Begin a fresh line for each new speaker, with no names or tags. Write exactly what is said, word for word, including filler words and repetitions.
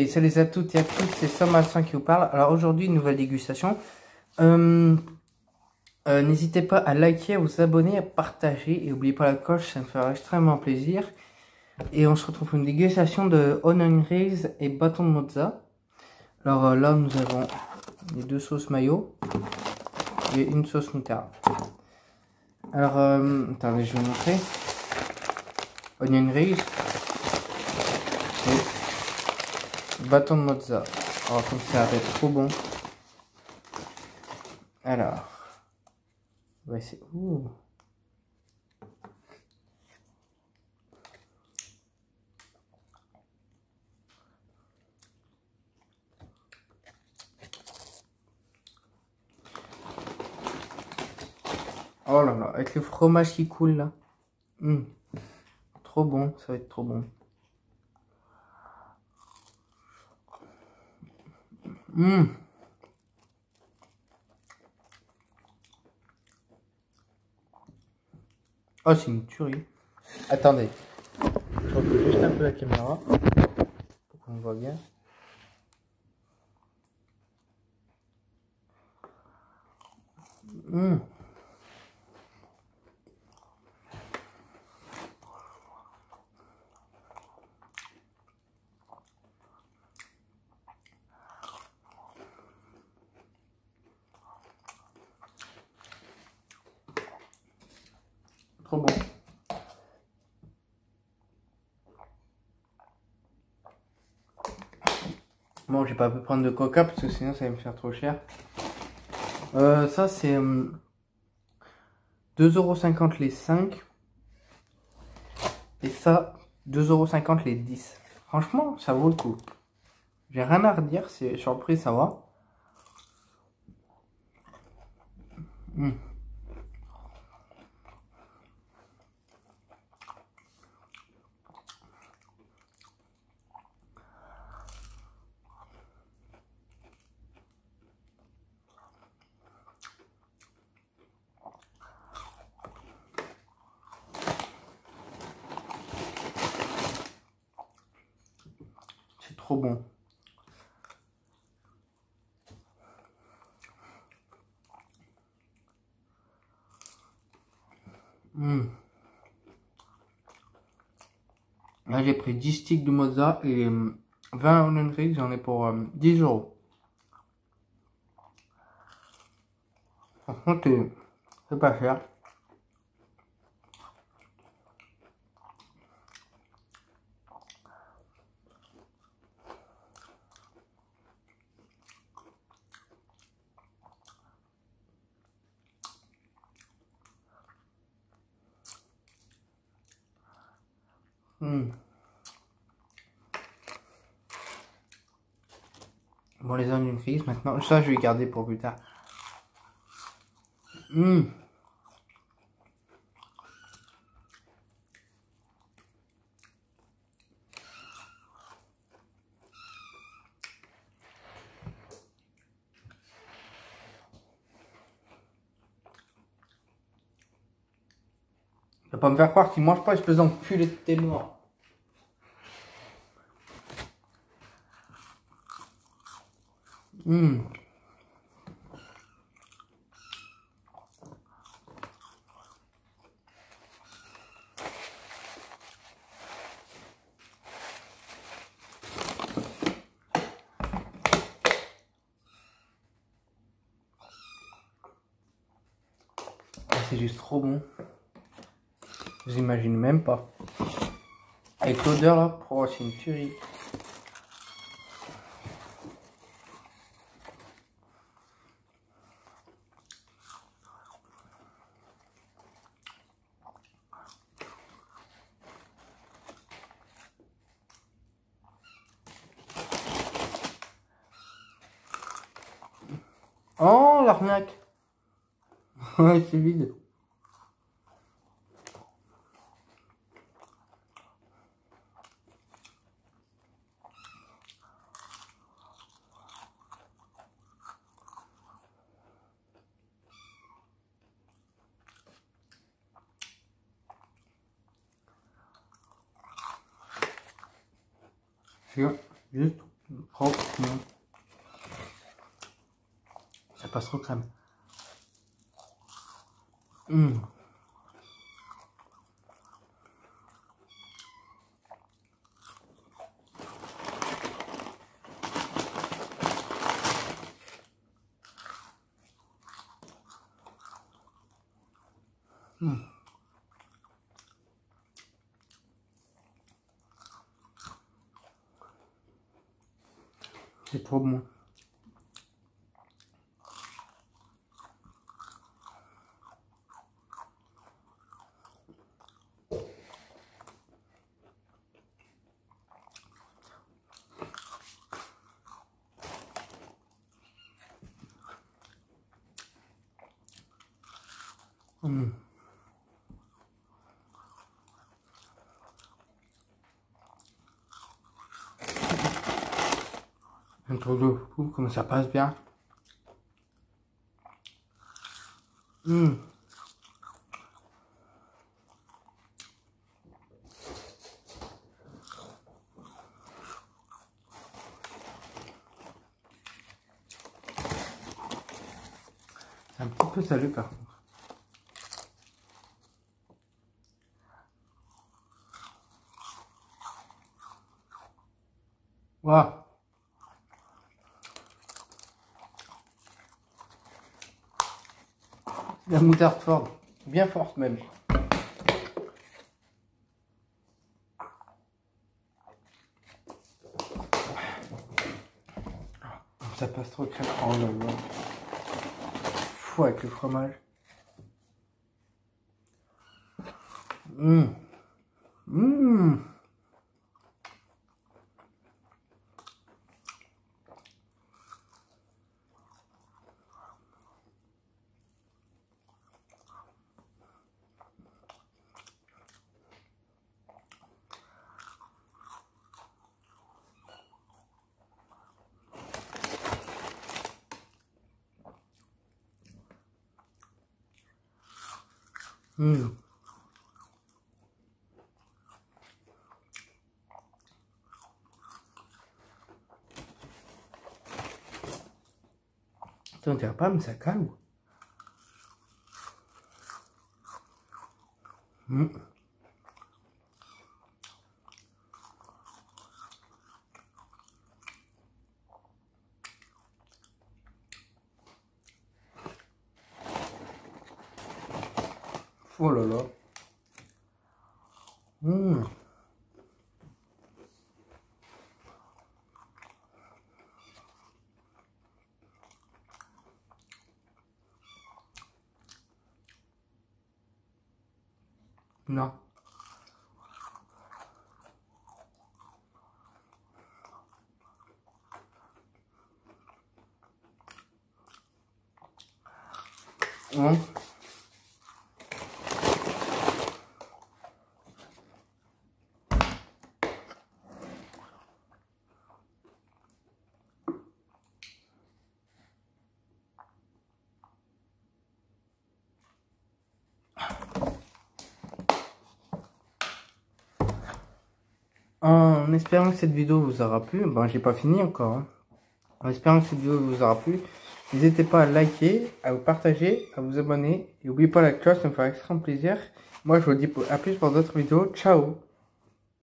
salut à toutes et à tous, c'est Somalcin qui vous parle. Alors aujourd'hui, une nouvelle dégustation. Euh, euh, N'hésitez pas à liker, à vous abonner, à partager et n'oubliez pas la cloche, ça me fera extrêmement plaisir. Et on se retrouve pour une dégustation de onion rings et bâton de mozza. Alors euh, là, nous avons les deux sauces mayo et une sauce moutarde. Alors, euh, attendez, je vais vous montrer. Onion rings et bâton de mozza. Alors comme ça va être trop bon. Alors, ouais, c'est ouh. Oh là là, avec le fromage qui coule là. Mmh. Trop bon, ça va être trop bon. Mmh. Oh, c'est une tuerie. Attendez. Je recule juste un peu la caméra. Pour qu'on voit bien. Mmh. Trop bon. Bon, j'ai pas pu prendre de coca parce que sinon ça va me faire trop cher. Euh, ça c'est euh, deux euros cinquante les cinq. Et ça, deux euros cinquante les dix. Franchement, ça vaut le coup. J'ai rien à redire, c'est sur le prix, ça va. Mmh. C'est trop bon. Mmh. Là, j'ai pris dix sticks de mozza et euh, vingt onion rings, j'en ai pour euh, dix euros. Franchement, c'est pas cher. Mmh. Bon, les onion rings maintenant, ça je vais garder pour plus tard. Mmh. Tu vas pas me faire croire qu'il mange pas, espèce d'enculé de thé noir. Mmh. C'est juste trop bon. Je n'imagine même pas. Avec l'odeur là, oh, c'est une tuerie. Oh, l'arnaque. Ouais, c'est vide. C'est juste Trop bon. Ça passe trop crème. Mmh. Mmh. C'est trop bon. Mmh. Un truc de fou, comme ça passe bien. Mmh. C'est un petit peu salé par contre. Waouh. La moutarde forte, bien forte même. Ça passe trop crème. Oh là là. Fou avec le fromage. Mmh. Mmh. Mmh. Attends, t'es pas, mais ça calme. Mmh. Oh là là. Mmh. Non. Mmh. En espérant que cette vidéo vous aura plu, bon j'ai pas fini encore, hein. En espérant que cette vidéo vous aura plu, n'hésitez pas à liker, à vous partager, à vous abonner, et n'oubliez pas la cloche, ça me fera extrêmement plaisir. Moi je vous dis à plus pour d'autres vidéos, ciao.